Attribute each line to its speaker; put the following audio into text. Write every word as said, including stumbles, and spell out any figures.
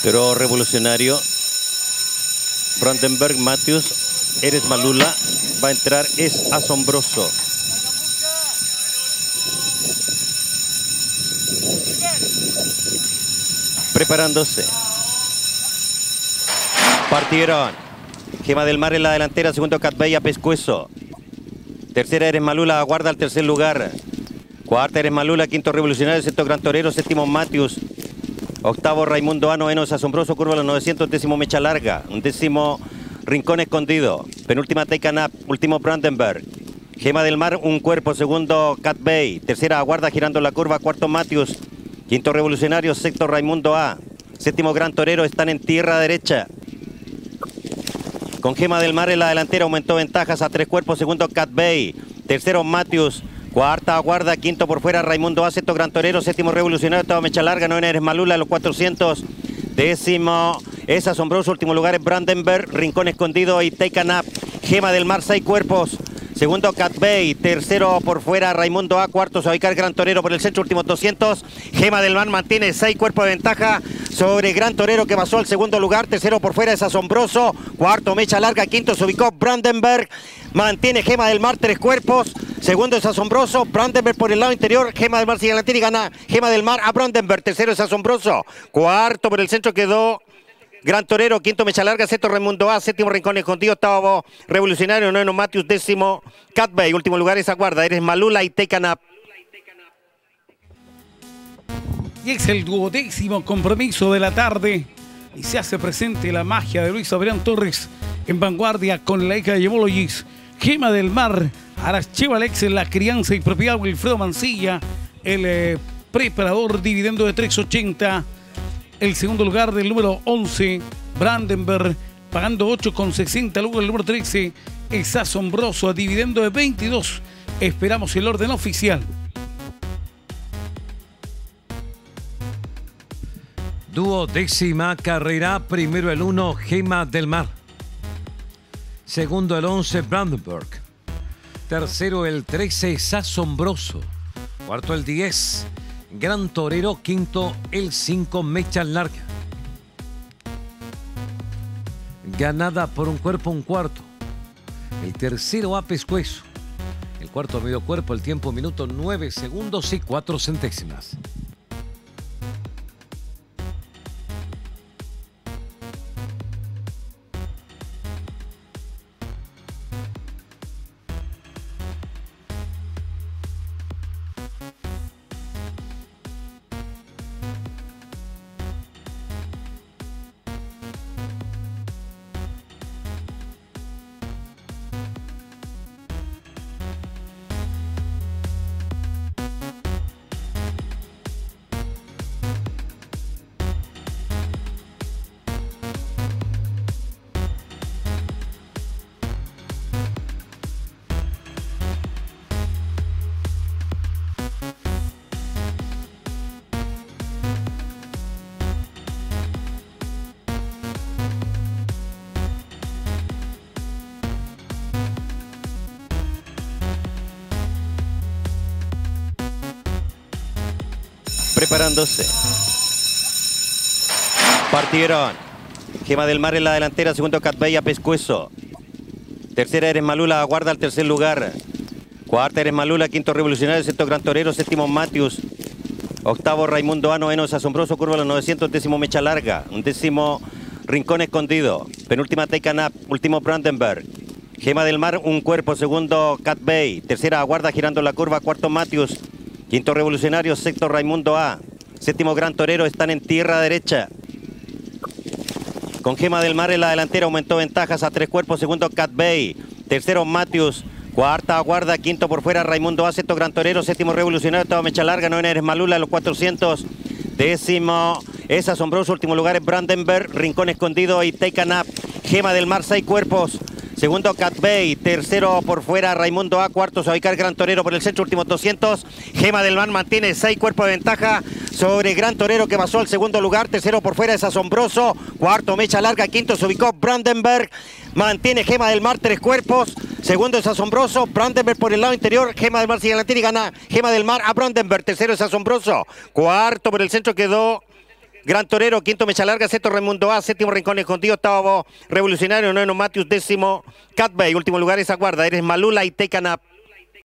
Speaker 1: Pero revolucionario. Brandenburg, Matthews, Eres Malula. Va a entrar Es Asombroso. Preparándose. Partieron. Gema del Mar en la delantera. Segundo Cat Bay a Pescuezo. Tercera Eres Malula. Aguarda al tercer lugar. Cuarta Eres Malula. Quinto Revolucionario. Sexto Gran Torero. Séptimo Matthews. Octavo Raimundo A. Noveno Es Asombroso. Curva a los novecientos. Décimo Mecha Larga. Un décimo Rincón Escondido. Penúltima Taken Up. Último Brandenburg. Gema del Mar. Un cuerpo. Segundo Cat Bay. Tercera Aguarda girando la curva. Cuarto Matthews. Quinto Revolucionario. Sexto Raimundo A. Séptimo Gran Torero. Están en tierra derecha. Con Gema del Mar en la delantera aumentó ventajas a tres cuerpos. Segundo Cat Bay. Tercero Matthews. Cuarta Aguarda. Quinto por fuera Raimundo A. Sexto Gran Torero. Séptimo Revolucionario. Octavo Mecha Larga. Novena Eres Malula. Los cuatrocientos. Décimo Es Asombroso. Último lugar es Brandenburg. Rincón Escondido y Taken Up. Gema del Mar. Seis cuerpos. Segundo Cat Bay. Tercero por fuera Raimundo A. Cuarto se va a ubicar Gran Torero por el centro. Últimos doscientos. Gema del Mar mantiene seis cuerpos de ventaja sobre Gran Torero, que pasó al segundo lugar. Tercero por fuera Es Asombroso. Cuarto Mecha Larga. Quinto se ubicó Brandenburg. Mantiene Gema del Mar tres cuerpos. Segundo Es Asombroso. Brandenburg por el lado interior. Gema del Mar sigue adelante y gana Gema del Mar a Brandenburg. Tercero Es Asombroso. Cuarto por el centro quedó Gran Torero. Quinto Mecha Larga. Sexto Raimundo A. Séptimo Rincón Escondido. Octavo Revolucionario. Noveno Matthews. Décimo Cat Bay. Último lugar es Aguarda. Eres Malula y Taken Up.
Speaker 2: Y es el duodécimo compromiso de la tarde y se hace presente la magia de Luis Adrián Torres en vanguardia con la hija de Gemologis. Gema del Mar, Arachevalex en la crianza y propiedad Wilfredo Mancilla, el eh, preparador dividendo de tres ochenta. El segundo lugar del número once, Brandenburg, pagando ocho con sesenta. Luego el número trece, Es Asombroso, a dividendo de veintidós. Esperamos el orden oficial.
Speaker 3: Duodécima carrera, primero el uno, Gema del Mar. Segundo el once, Brandenburg. Tercero el trece, Es Asombroso. Cuarto el diez, Gran Torero. Quinto el cinco, Mecha Larga. Ganada por un cuerpo, un cuarto. El tercero a Pescuezo. El cuarto a medio cuerpo, el tiempo minuto nueve segundos y cuatro centésimas.
Speaker 1: Preparándose. Partieron. Gema del Mar en la delantera. Segundo Cat Bay a Pescuezo. Tercera Eres Malula. Aguarda al tercer lugar. Cuarta Eres Malula. Quinto Revolucionario. Sexto Gran Torero. Séptimo Matthews. Octavo Raimundo A. Noveno Es Asombroso. Curva a los novecientos. Décimo Mecha Larga. Un décimo Rincón Escondido. Penúltima Taken Up. Último Brandenburg. Gema del Mar. Un cuerpo. Segundo Cat Bay. Tercera Aguarda girando la curva. Cuarto Matthews. Quinto Revolucionario, sexto Raimundo A. Séptimo Gran Torero, están en tierra derecha. Con Gema del Mar en la delantera aumentó ventajas a tres cuerpos. Segundo Cat Bay. Tercero Matthews. Cuarta Aguarda. Quinto por fuera Raimundo A. Sexto Gran Torero. Séptimo Revolucionario. Octavo Mecha Larga. Novena Eres Malula. Los cuatrocientos. Décimo Es Asombroso. Último lugar es Brandenburg. Rincón Escondido y Taken Up. Gema del Mar, seis cuerpos. Segundo Cat Bay, tercero por fuera Raimundo A, cuarto se va a ubicar Gran Torero por el centro, últimos doscientos. Gema del Mar mantiene seis cuerpos de ventaja sobre Gran Torero, que pasó al segundo lugar. Tercero por fuera Es Asombroso. Cuarto Mecha Larga. Quinto se ubicó Brandenburg. Mantiene Gema del Mar tres cuerpos. Segundo Es Asombroso. Brandenburg por el lado interior. Gema del Mar sigue adelante y gana Gema del Mar a Brandenburg. Tercero Es Asombroso. Cuarto por el centro quedó Gran Torero, quinto Mecha Larga, sexto Raimundo A, séptimo Rincón Escondido, octavo Revolucionario, noveno Matius, décimo Catbay, último lugar esa guarda, Eres Malula y Tecana